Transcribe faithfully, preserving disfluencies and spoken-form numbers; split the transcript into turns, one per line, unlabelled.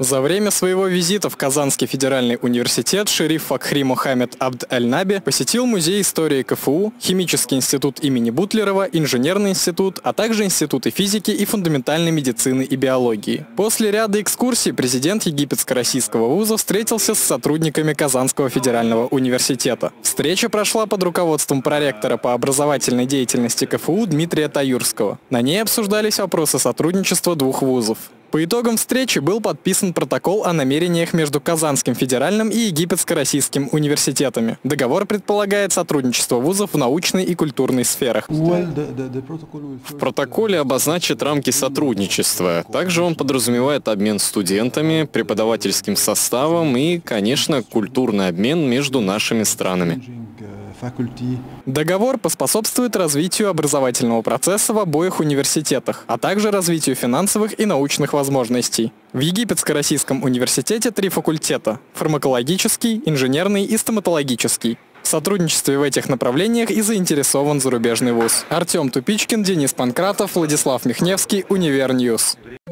За время своего визита в Казанский федеральный университет шериф Факхри Мухаммед Абд Аль-Наби посетил Музей истории КФУ, Химический институт имени Бутлерова, Инженерный институт, а также институты физики и фундаментальной медицины и биологии. После ряда экскурсий президент египетско-российского вуза встретился с сотрудниками Казанского федерального университета. Встреча прошла под руководством проректора по образовательной деятельности КФУ Дмитрия Таюрского. На ней обсуждались вопросы сотрудничества двух вузов. По итогам встречи был подписан протокол о намерениях между Казанским федеральным и Египетско-российским университетами. Договор предполагает сотрудничество вузов в научной и культурной сферах.
В протоколе обозначат рамки сотрудничества. Также он подразумевает обмен студентами, преподавательским составом и, конечно, культурный обмен между нашими странами.
Договор поспособствует развитию образовательного процесса в обоих университетах, а также развитию финансовых и научных возможностей. В Египетско-российском университете три факультета – фармакологический, инженерный и стоматологический. В сотрудничестве в этих направлениях и заинтересован зарубежный вуз. Артем Тупичкин, Денис Панкратов, Владислав Михневский, Универньюз.